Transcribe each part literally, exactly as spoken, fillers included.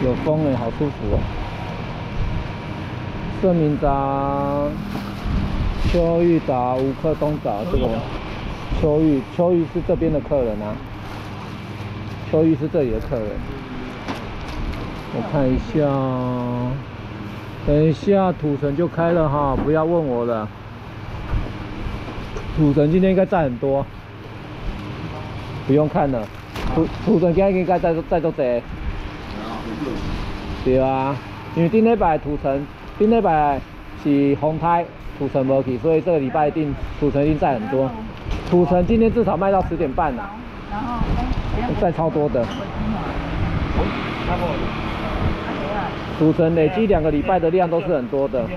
有风哎，好舒服哦。盛明闸、秋玉闸、吴克东闸，这个秋玉，秋玉是这边的客人啊。秋玉是这里的客人。我看一下，等一下土城就开了哈，不要问我了。土城今天应该载很多，不用看了。土土城今天应该载载多济。对啊，因为顶礼拜土城，顶礼拜是风台，土城没去，所以这个礼拜一定土城一定载很多。土城今天至少卖到十点半了，载超多的。土城累积两个礼拜的量都是很多的。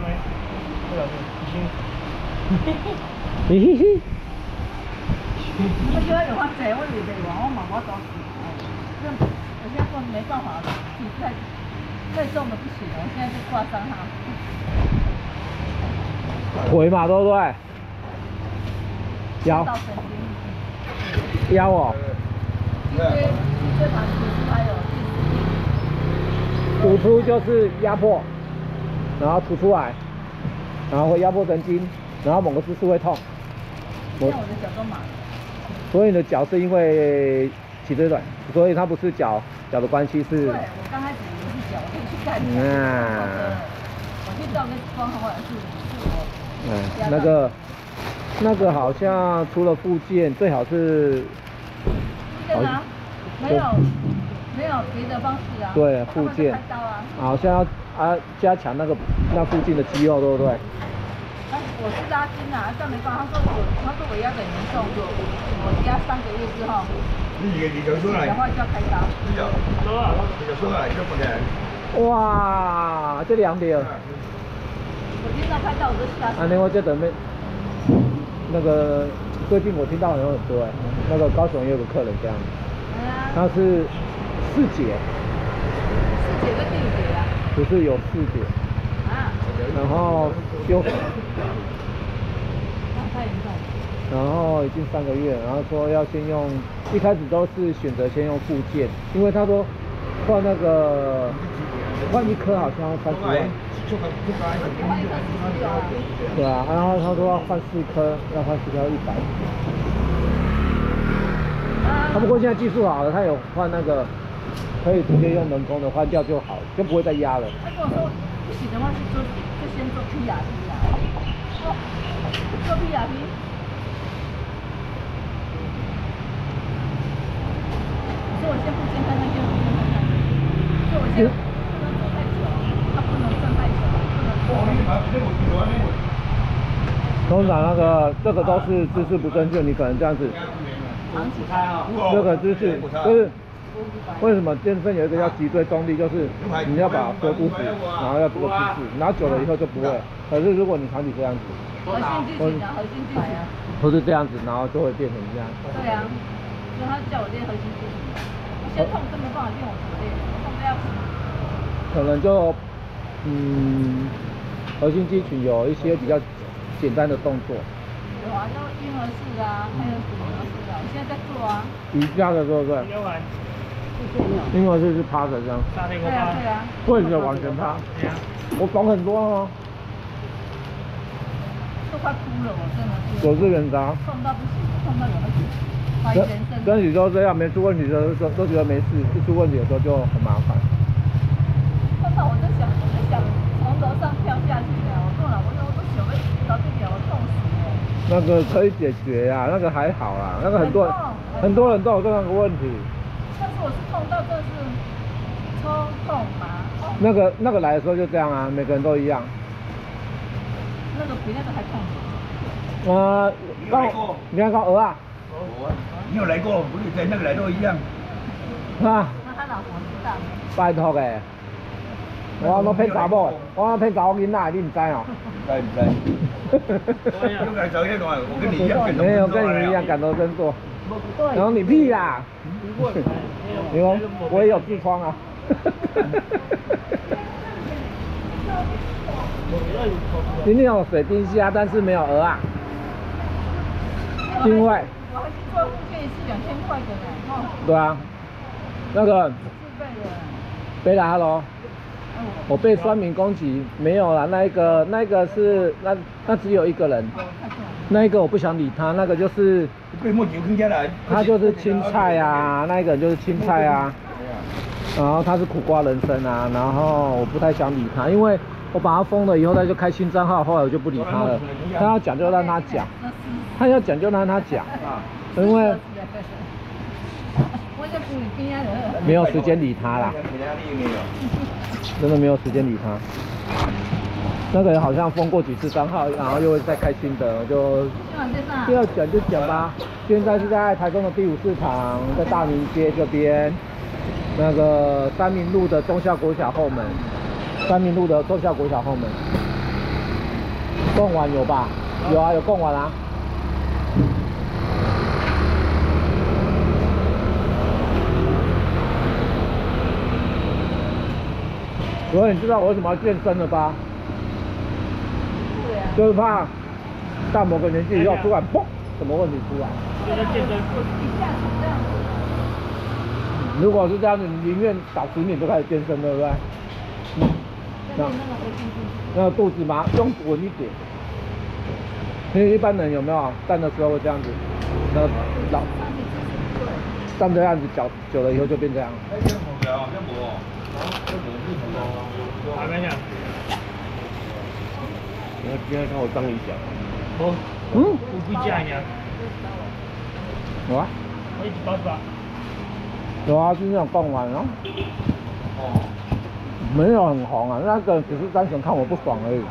嘿嘿嘿。 我觉得有发财，我以为我我妈妈早死，这我现在说没办法，体太太重的不行了，我现在就挂伤哈。 腿嘛，对不对？腰。腰哦。 脊椎脊椎盘突出还有突出就是压迫，然后凸出来，然后会压迫神经，然后某个姿势会痛。 现在我的脚都麻了。 所以你的脚是因为脊椎软，所以它不是脚脚的关系是。 对，我刚开始以为是脚，我可以去看。 嗯。 我去照个光，后来是是我。 嗯，那个那个好像除了复健，最好是。 复健啊？没有没有别的方式啊。 对，复健。 开刀啊。 好像要啊加强那个那附近的肌肉，对不对？ 我是拉筋啊，但没办法，他说我，他说我压得很严重，我压三个月之后，的话就要开刀。 哇，这两点。 我听到开刀我都吓死。 啊，那我这准备，那个最近我听到有很多哎，那个高雄也有个客人这样，他是四节。 四节跟六节啊？ 不是有四节。啊。然后就。然后已经三个月，然后说要先用，一开始都是选择先用复健，因为他说换那个换一颗好像要三十万，对啊，然后他说要换四颗，要换四颗要一百。他不过现在技术好了，他有换那个可以直接用人工的换掉就好，就不会再压了。 他跟我说不行的话是做就先做 P R P 啊，哦，做 P R P。所以我先不健康，那先不健康。所以我先不能走太久，他不能站太久，不能坐。 通常那个这个都是姿势不正确，你可能这样子。 长期开啊。 这个姿势就是为什么健身有一个叫脊椎中立，就是你要把锁骨指，然后要这个姿势，然后久了以后就不会。可是如果你长期这样子， 核心肌群啊，核心肌群啊， 不是这样子，然后就会变成这样。 对啊，所以他叫我练核心肌群。先痛真没办法练，我怎么练？我痛得要死。 可能就嗯，核心肌群有一些比较简单的动作。 有啊，就婴儿式啊，还有什么式啊？我现在在做啊。 瑜伽的对不对？婴儿式是趴着这样。 对啊对啊。 跪着完全趴。我懂很多哦。 都快哭了，我真的是。 九字人渣。 痛到不行，痛到有那种。 身体都这样，没出问题的时候都觉得没事，一出问题的时候就很麻烦。 碰到我在想，我在想从楼上跳下去呢，我痛了，我我都想要找地点，我痛死了。 那个可以解决呀，那个还好啦，那个很多很多人都有这样的问题。 但是我是痛到真的是超痛麻。 那个那个来的时候就这样啊，每个人都一样。 那个比那个还痛。 呃，刚你看刚鹅啊。 你有来过，不是跟那个来都一样。 啊。 那他老婆知道。 拜托的，我我骗查某，我骗查某囡仔，你唔知哦？ 知唔知？又来找一个，我跟你一样。 没有跟你一样感同身受。然后你屁啦！你说我也有痔疮啊。今天有水丁虾，但是没有鹅啊。因为。 我还去做复健一次两千块的呢，哦。 对啊，那个。 自费的。 贝拉喽。我被酸民攻击，没有啦，那一个那一个是那那只有一个人，那一个我不想理他，那个就是他就是青菜啊，那一个人就是青菜啊，然后他是苦瓜人参啊，然后我不太想理他，因为我把他封了以后，他就开新账号，后来我就不理他了。他要讲就让他讲，他要讲就让他讲，因为没有时间理他啦。真的没有时间理他。那个人好像封过几次账号，然后又会再开新的，就要讲就讲吧。现在是在台中的第五市场，在大明街这边，那个三民路的忠孝国小后门，三民路的忠孝国小后门。贡丸有吧？有啊，有贡丸啊。所以你知道我为什么要健身了吧？对啊。就是怕到某个年纪以后突然嘣，什么问题出来？ 就是健身。一下子这样子。 如果是这样子，你宁愿早十年就开始健身，对不对？嗯。那那个肚子嘛，用稳一点。因为一般人有没有站的时候会这样子？那个老站这样子，脚久了以后就变这样。 还没讲。你看今天看我当理想。哦。嗯。我不加呀。 有啊。 我一直八十八。 有啊，是那种贡丸啊。哦。没有很红啊，那个只是单纯看我不爽而已。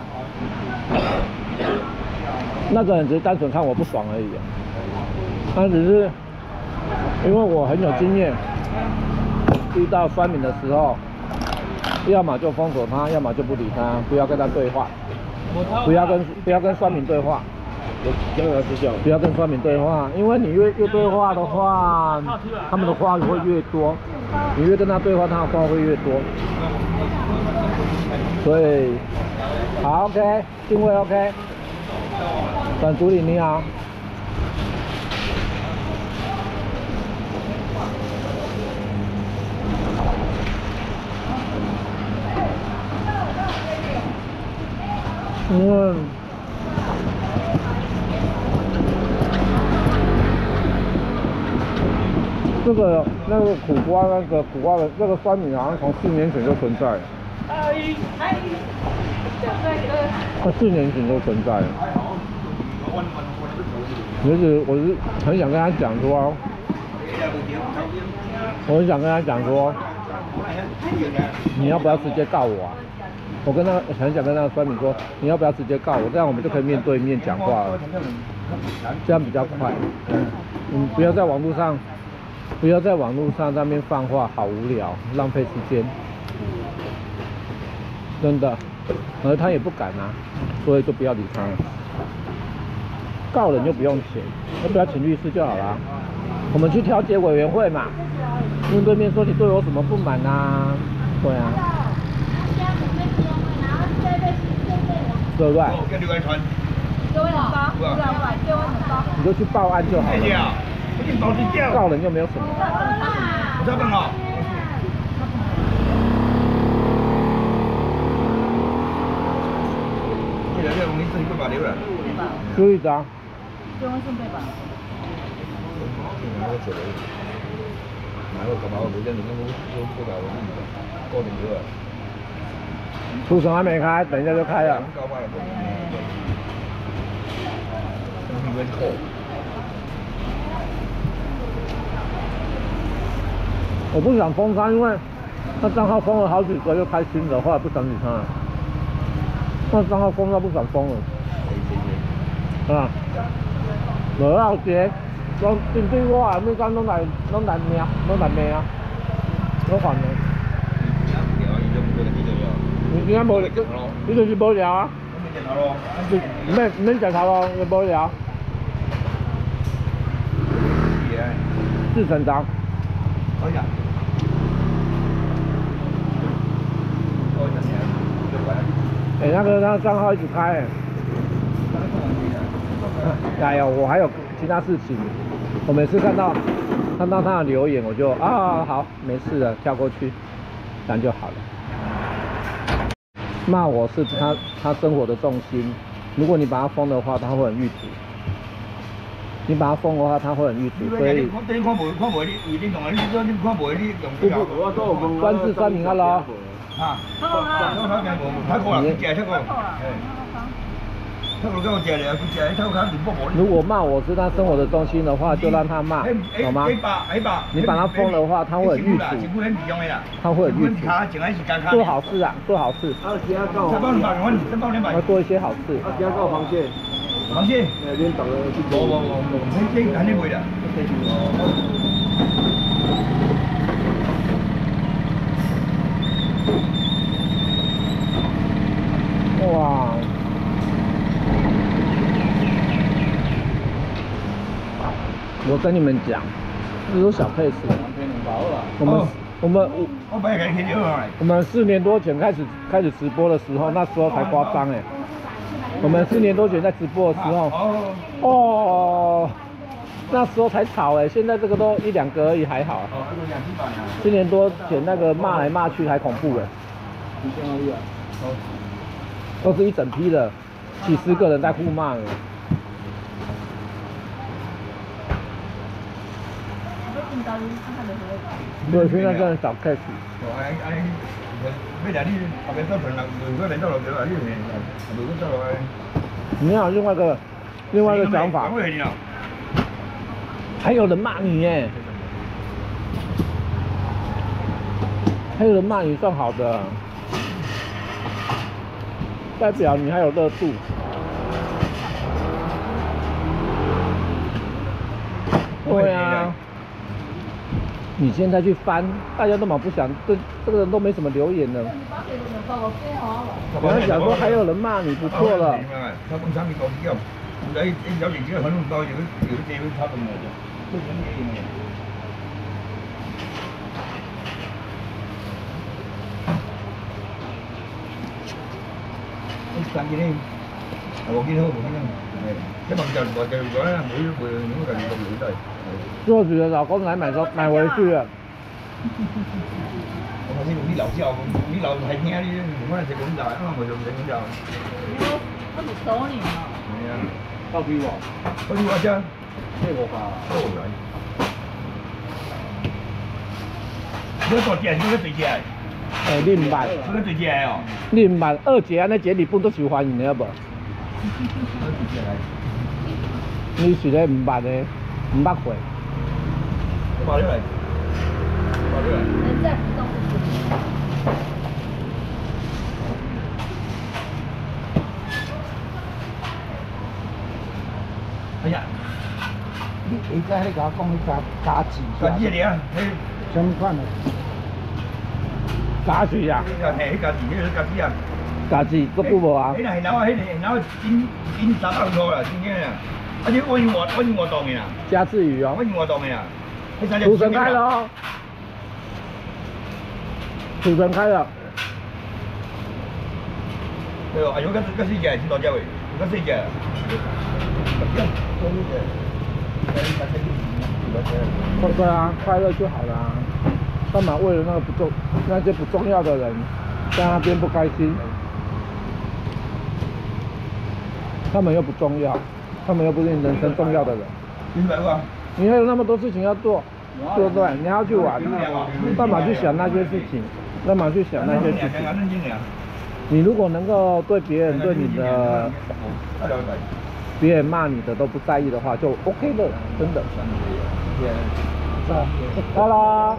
那个人只是单纯看我不爽而已。他只是因为我很有经验，遇到酸民的时候。要么就封锁他，要么就不理他，不要跟他对话，不要跟不要跟酸民对话，不要跟酸民对话，因为你越越对话的话，他们的话会越多，你越跟他对话，他的话会越多。所以，好 ，OK， 定位 OK， 转助理你好。嗯，这个那个苦瓜那个苦瓜的那个酸米好像从四年前就存在了。阿姨，阿姨，小帅哥。它四年前就存在了。其实我是很想跟他讲说，我很想跟他讲说，你要不要直接告我啊？我跟他很想跟那个酸民说，你要不要直接告我，这样我们就可以面对面讲话了，这样比较快。嗯，嗯，不要在网络上，不要在网络上在那边放话，好无聊，浪费时间。真的，而他也不敢啊，所以就不要理他了。告人就不用钱，要不要请律师就好了。我们去调解委员会嘛，面对面说你对我有什么不满啊？对啊。对不对？你就去报案就好了。告人又没有什么。注意张。出城还没开，等一下就开了。我不想封他，因为他账号封了好几个，又开新的，后来不想理他了。那账号封到不想封了。啊，无要接，讲针对我啊，每间拢来拢来命，拢来骂啊，我烦的。你今仔无，你就是无聊啊。唔免唔免食头咯，你无聊。四成章。哎、欸，那个那个账号一直开、欸。哎呀，我还有其他事情。我每次看到看到他的留言，我就啊好，没事了，跳过去。 这样就好了。骂我是他他生活的重心，如果你把他封的话，他会很郁卒。你把他封的话，他会很郁卒，所以。 我等看无看无你，为恁弄啊，你说你看无你用这个。 官至三名啊咯。 啊。好啊。我他讲无，他过来食他过。 如果骂我是他生活的重心的话，就让他骂，懂吗？你把他封的话，他会很郁卒，他会很郁卒。做好事啊，做好事。要做一些好事。 加个螃蟹。螃蟹？哎，恁等了去做。无无无无，这这肯定袂啦。 哇！我跟你们讲，这都小 case。我们我们我我们四年多前开始开始直播的时候，那时候才夸张哎。我们四年多前在直播的时候，哦，那时候才吵哎，现在这个都一两个而已，还好。四年多前那个骂来骂去还恐怖哎。都是一整批的，几十个人在互骂了。对，现在真的小 case。你要有另外一个另外一个想法。还有人骂你耶，还有人骂你算好的，代表你还有热度。对啊。你现在去翻，大家都嘛不想，这这个人都没什么留言了。我刚讲说还有人骂你，不错了。做主的老公来买说买回去了。 我你你老笑，你老还听你，我来食公仔，我冇做食公仔。 我我是熟你嘛。 系啊，到底我，到底我只，这个吧，好来。你大只，你个最只。 诶，你唔捌？ 你个最只哦。 你唔捌二姐安尼节日本都受欢迎的无？你是咧唔捌的，唔捌过。 包了来，包了来。 人在不动不动。 哎呀， 你下仔你甲我讲，你加加字。 加字的啊，嘿。 什么款的？ 加字啊？ 嘿，加字，迄个加字啊。 加字，佫久无啊？ 迄那是老啊，迄个老金金三百块啦，真正啦。啊，你我用活我用活动的啦。 加字鱼哦。 我用活动的啦。 土城开了哦。土城开了。 对哦，哎呦，搿搿四只是多少位？搿四只。 对啊，快乐就好了啊，干嘛为了那个不重那些不重要的人在那边不开心？他们又不重要，他们又不是你人生重要的人。 明白吧？ 你还有那么多事情要做，对不对？你还要去玩，干嘛去想那些事情？干嘛去想那些事情？你如果能够对别人对你的别人骂你的都不在意的话，就 OK 了，真的。来啦！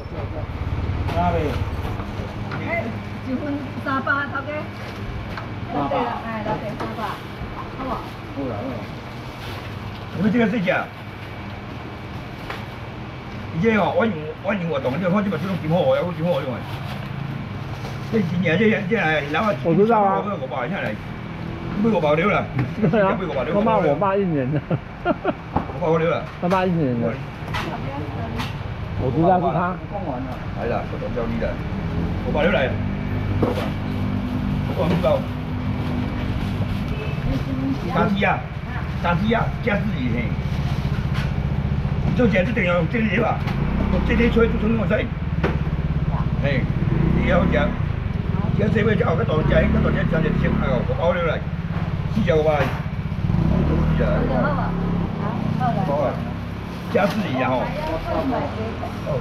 哎，一份三百，头家。三百。哎，老弟三百，好不？ 好啦好啦。你们这个是假？伊这哦，我用我用活动，你看这把这种挺好哦，有挺好用的。这今年这这来，然后我知道啊， 我包下来，买五百六了。 对啊，他骂我骂一年了。 五百六了。 他骂一年了。我知道是他。 来了，我都交你了。五百六来。我唔知道。加鸡啊，加鸡啊，加自己嘿。做起来这等于这个吧，这天吹就成我在。嘿，你也好食。这细尾才有，较大只，较大只三只千块哦，五包了来，四只五百。是啊。好啊。加自己呀吼。哦。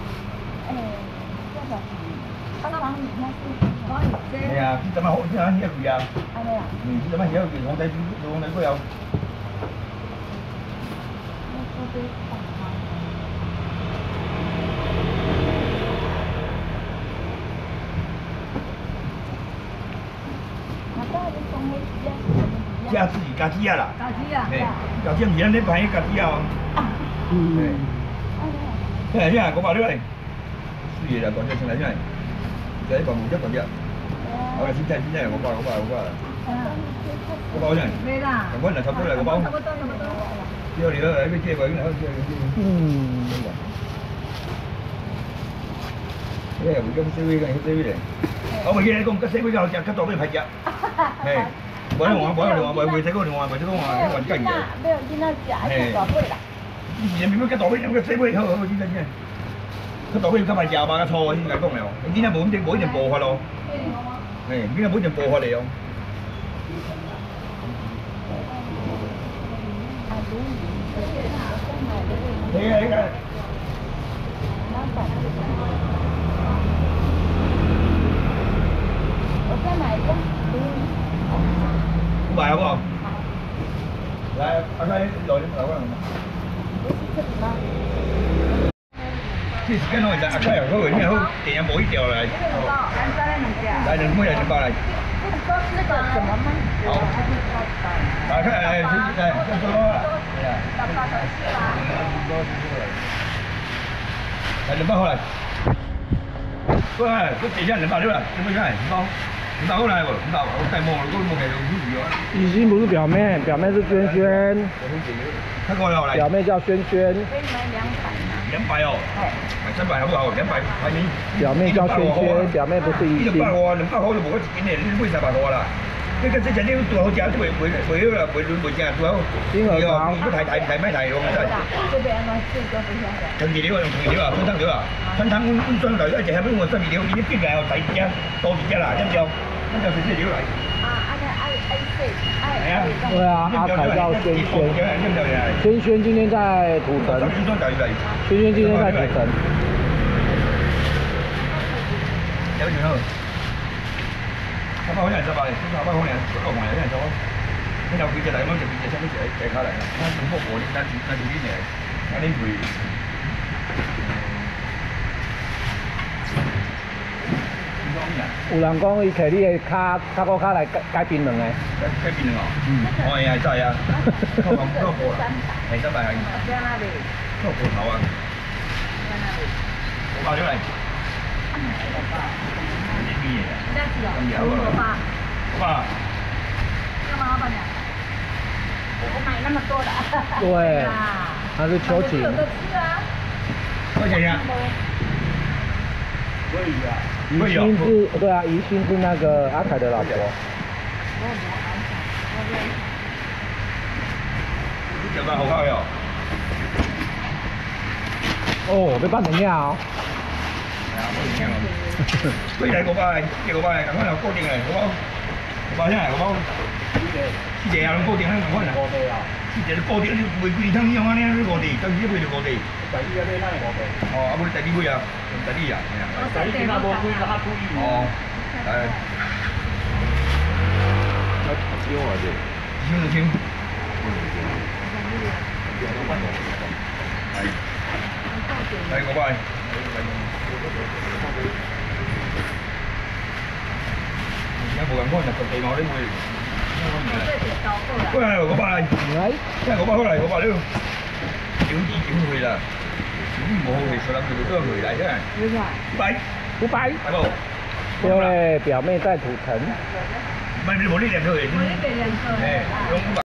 哎呀，这怎么好？这怎么遐贵啊？嗯，这怎么遐贵？红台猪，红台贵哦。加自己家己啊啦。 家己啊。 嘿，家己唔是咱咧排家己啊。嗯。嘿，这五百六来。是的啦，大只先来先来。这一百五只大只。好啦，现在现在五百五百五百。五百先。 没啦。 我来差不多来五百。 差不多差不多。 叫你了，来个借过，然后借借。 嗯。 哎，有咁小位嘅，小位嚟。我咪記你講，個小位較隻，較大尾排隻。係。我咧話，我咧話，為為這個話，為這個話，還更嘅。 沒有見到隻，係大尾啦。 以前咪個大尾，個小尾好好先得先。個大尾今日廿萬個錯先解講嚟哦。你點解冇咁定冇一定步法咯？係，點解冇一定步法嚟哦？你啊你啊！ 我再買一個。 五百好不好？來，阿開來點頭啊！這時間我係阿開又嗰個咩好，電影冇呢條嚟。來兩杯嚟兩包嚟。 這個怎麼賣？ 好。大開誒，誒，再說啦。係啊。來兩包好嚟。喂，嗰地下兩包六啦，準備開兩包。你打过来不？你打，我带毛，我冇给你五十哦。 雨欣不是表妹，表妹是萱萱。 他过来来。 表妹叫萱萱。 可以买两百吗？ 两百哦。哎。买三百好不好？两百排名。 表妹叫萱萱，表妹不是雨欣。 一百块，两百块就无个一斤的，你买三百块啦。你个这只你多好食，都袂袂袂好啦，袂袂正多好。 金额高。 你太太太买太用真。 这边安怎最多不晓得。 长期料用长期料啊，酸汤料啊，酸汤阮阮酸料一直下尾我酸味料，伊你变来哦，第二只多一只啦，知唔知？那就直接料来。 啊，安尼爱爱说，爱。 系啊。 对啊，阿凯叫萱萱。萱萱今天在土城。萱萱今天在土城。 有钱好。三百块钱，三百，三百块钱，十个块钱做。你有幾隻嚟？我就幾隻，差唔多隻隻卡嚟。我全部過年，但係但係呢年，今年會。 有人講伊摕你的卡卡股卡來改改檳榔誒。 改檳榔哦。嗯。我係係真係啊。嗰個嗰個貨啦。係真係係。 在哪裡？ 嗰個鋪頭啊。 在哪裡？ 我爆出嚟。 这样子哦。五八。 五八。 干嘛，老板娘？我买那么多的。 对。它是秋瑾。 有的吃啊。 多少钱呀？可以啊。 于心是，对啊，于心是那个阿凯的老婆。有冇好烤哟？哦，要辦能量哦。 係啊，冇能量哦。幾大個包嚟？幾個包嚟？咁可能固定嚟，個包。個包先係個包。四隻啊，固定喺咁可能。固定啊。四隻固定，你每幾湯呢樣啊？呢固定，等於一杯就固定。第二個咩咩固定？哦，阿妹第二杯啊，第二啊，係啊。第二邊阿冇杯個黑杯。哦，係。燒或者？燒就燒。係。係個包。而家冇人幫人實地我啲妹。喂，我包嚟。嚟。即係我包開嚟，我包了。少啲點去啦。冇好其實諗住都係回嚟啫。五百。五百。係冇。 因為表妹在土城。 唔係你冇呢兩個嚟。冇呢兩個。誒，用五百。